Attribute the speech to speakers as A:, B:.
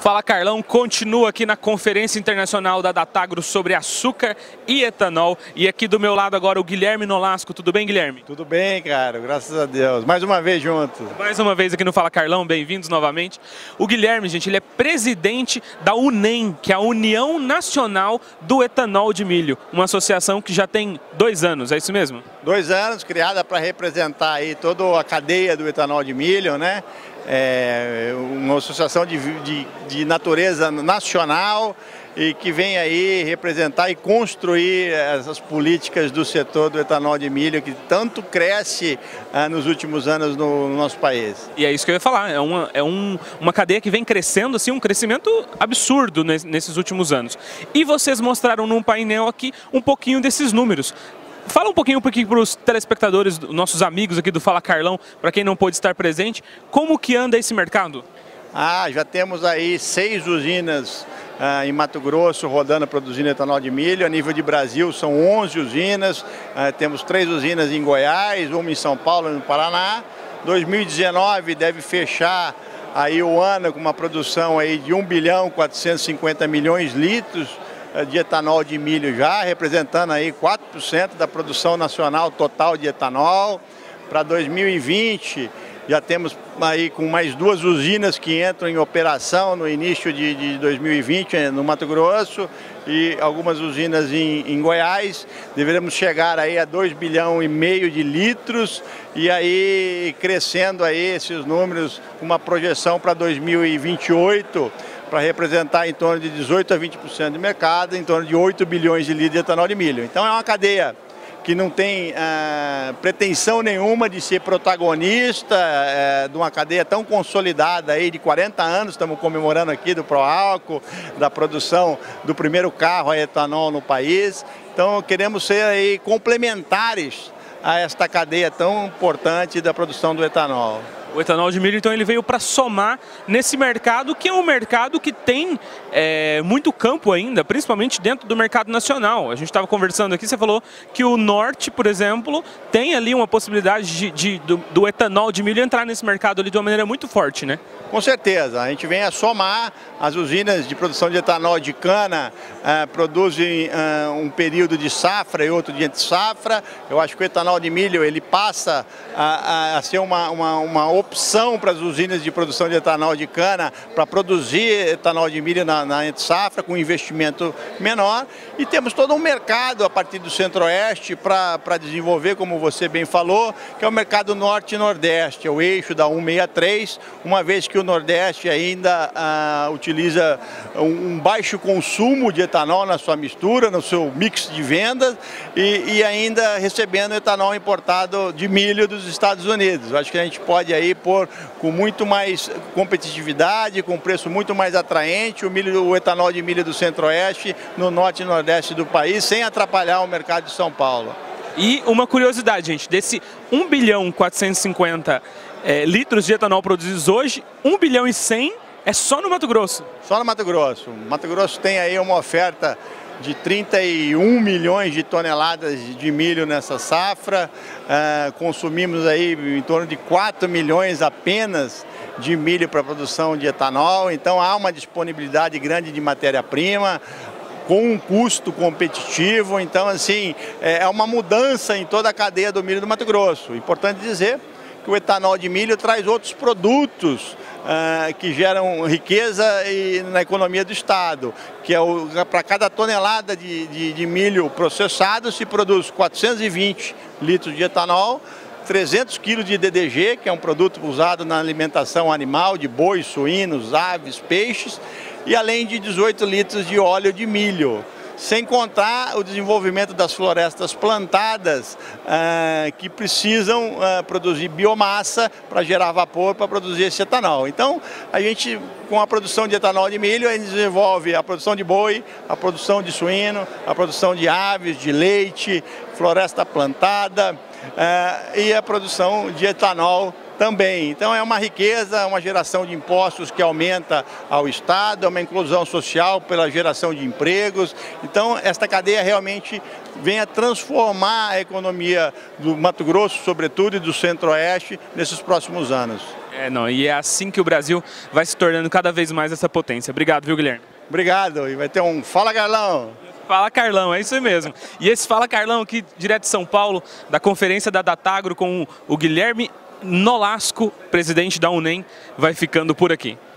A: Fala Carlão, continua aqui na Conferência Internacional da Datagro sobre açúcar e etanol. E aqui do meu lado agora o Guilherme Nolasco. Tudo bem, Guilherme?
B: Tudo bem, cara, graças a Deus. Mais uma vez junto.
A: Mais uma vez aqui no Fala Carlão, bem-vindos novamente. O Guilherme, gente, ele é presidente da UNEM, que é a União Nacional do Etanol de Milho. Uma associação que já tem 2 anos, é isso mesmo?
B: 2 anos, criada para representar aí toda a cadeia do etanol de milho, né? É uma associação de natureza nacional e que vem aí representar e construir essas políticas do setor do etanol de milho que tanto cresce nos últimos anos no nosso país.
A: E é isso que eu ia falar, uma cadeia que vem crescendo, assim, um crescimento absurdo nesses últimos anos. E vocês mostraram num painel aqui um pouquinho desses números. Fala um pouquinho para os telespectadores, nossos amigos aqui do Fala Carlão, para quem não pôde estar presente, como que anda esse mercado?
B: Já temos aí 6 usinas em Mato Grosso rodando, produzindo etanol de milho. A nível de Brasil são 11 usinas, temos 3 usinas em Goiás, uma em São Paulo e no Paraná. 2019 deve fechar aí o ano com uma produção aí de 1.450 bilhões de litros de etanol de milho já, representando aí 4% da produção nacional total de etanol. Para 2020 já temos aí com mais 2 usinas que entram em operação no início de 2020 no Mato Grosso e algumas usinas em Goiás. Deveremos chegar aí a 2,5 bilhões de litros e aí crescendo aí esses números, uma projeção para 2028 para representar em torno de 18 a 20% do mercado, em torno de 8 bilhões de litros de etanol de milho. Então é uma cadeia que não tem pretensão nenhuma de ser protagonista de uma cadeia tão consolidada aí de 40 anos, estamos comemorando aqui do Proálcool, da produção do primeiro carro a etanol no país. Então queremos ser aí complementares a esta cadeia tão importante da produção do etanol.
A: O etanol de milho, então, ele veio para somar nesse mercado, que é um mercado que tem muito campo ainda, principalmente dentro do mercado nacional. A gente estava conversando aqui, você falou que o norte, por exemplo, tem ali uma possibilidade do etanol de milho entrar nesse mercado ali de uma maneira muito forte, né?
B: Com certeza, a gente vem a somar as usinas de produção de etanol de cana, produzem um período de safra e outro de entre-safra. Eu acho que o etanol de milho ele passa a ser uma opção para as usinas de produção de etanol de cana para produzir etanol de milho na entre-safra com investimento menor. E temos todo um mercado a partir do Centro-Oeste para desenvolver, como você bem falou, que é o mercado Norte e Nordeste, é o eixo da 163, uma vez que o Nordeste ainda utiliza um baixo consumo de etanol na sua mistura, no seu mix de vendas e ainda recebendo etanol importado de milho dos Estados Unidos. Eu acho que a gente pode aí pôr com muito mais competitividade, com preço muito mais atraente, o etanol de milho do Centro-Oeste no Norte e Nordeste do país, sem atrapalhar o mercado de São Paulo.
A: E uma curiosidade, gente, desse 1.450 litros de etanol produzidos hoje, 1 bilhão e 100 é só no Mato Grosso.
B: Só no Mato Grosso. O Mato Grosso tem aí uma oferta de 31 milhões de toneladas de milho nessa safra, consumimos aí em torno de 4 milhões apenas de milho para produção de etanol, então há uma disponibilidade grande de matéria-prima, com um custo competitivo, então assim, é uma mudança em toda a cadeia do milho do Mato Grosso. Importante dizer que o etanol de milho traz outros produtos que geram riqueza na economia do estado, que é para cada tonelada de milho processado se produz 420 litros de etanol, 300 quilos de DDG, que é um produto usado na alimentação animal de bois, suínos, aves, peixes, e além de 18 litros de óleo de milho. Sem contar o desenvolvimento das florestas plantadas que precisam produzir biomassa para gerar vapor para produzir esse etanol. Então, a gente, com a produção de etanol de milho, a gente desenvolve a produção de boi, a produção de suíno, a produção de aves, de leite, floresta plantada e a produção de etanol também. Então é uma riqueza, uma geração de impostos que aumenta ao Estado, é uma inclusão social pela geração de empregos. Então esta cadeia realmente vem a transformar a economia do Mato Grosso, sobretudo, e do Centro-Oeste nesses próximos anos.
A: Não, e é assim que o Brasil vai se tornando cada vez mais essa potência. Obrigado, viu, Guilherme?
B: Obrigado, e vai ter um Fala Carlão!
A: Fala Carlão, é isso aí mesmo. E esse Fala Carlão aqui, direto de São Paulo, da conferência da Datagro com o Guilherme Nolasco, presidente da UNEM, vai ficando por aqui.